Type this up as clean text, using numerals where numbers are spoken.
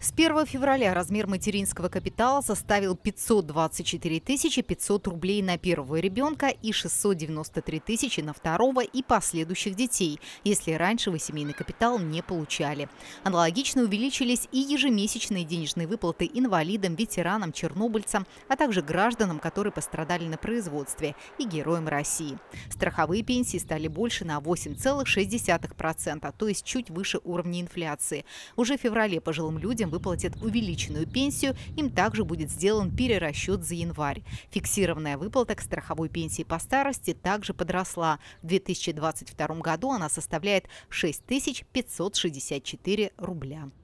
С 1 февраля размер материнского капитала составил 524 500 рублей на первого ребенка и 693 тысячи на второго и последующих детей, если раньше вы семейный капитал не получали. Аналогично увеличились и ежемесячные денежные выплаты инвалидам, ветеранам, чернобыльцам, а также гражданам, которые пострадали на производстве, и героям России. Страховые пенсии стали больше на 8,6%, то есть чуть выше уровня инфляции. Уже в феврале пожилым людям выплатят увеличенную пенсию, им также будет сделан перерасчет за январь. Фиксированная выплата к страховой пенсии по старости также подросла. В 2022 году она составляет 6564 рубля.